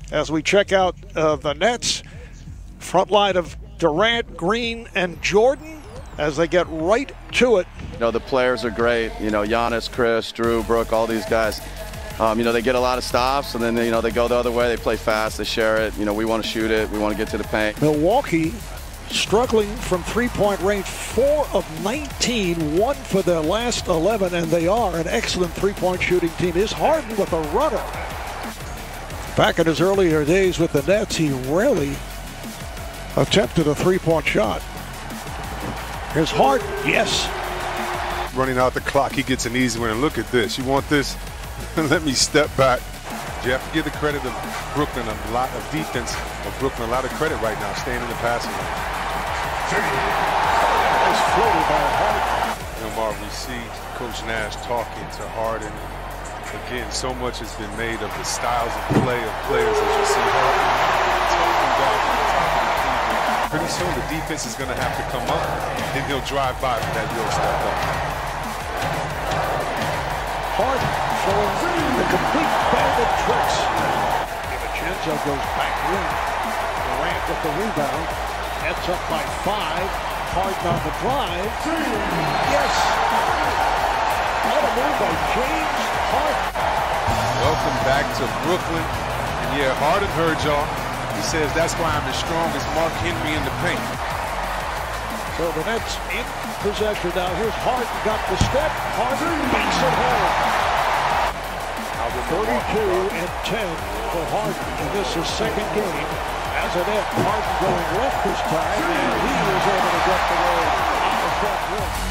as we check out the Nets. Front line of Durant, Green, and Jordan as they get right to it. You know, the players are great. You know, Giannis, Chris, Drew, Brooke, all these guys. You know, they get a lot of stops, and then, you know, they go the other way. They play fast. They share it. You know, we want to shoot it. We want to get to the paint. Milwaukee struggling from three-point range, 4 of 19, 1 for their last 11, and they are an excellent three-point shooting team. Is Harden with a runner. Back in his earlier days with the Nets, he rarely attempted a three-point shot. Here's Harden, yes. Running out the clock, he gets an easy one. And look at this. You want this? Let me step back. You have to give the credit of Brooklyn, a lot of defense of Brooklyn, a lot of credit right now, staying in the passing lane. Nice floater by Harden. You know, Marv, we see Coach Nash talking to Harden. Again, so much has been made of the styles of play of players, as you see Harden talking down from the top of the key. Pretty soon the defense is going to have to come up, then he'll drive by for that real step up. Harden showing the complete bag of tricks. DiVincenzo goes back in. Durant with the rebound. Nets up by 5. Harden on the drive. Yes. What a move by James Harden. Welcome back to Brooklyn. And yeah, Harden heard y'all. He says that's why I'm as strong as Mark Henry in the paint. So the Nets in possession now. Here's Harden, got the step. Harden makes it home. 32-10 for Harden in this his second game. As a net, Harden going left this time, and he was able to get the ball out the front rim.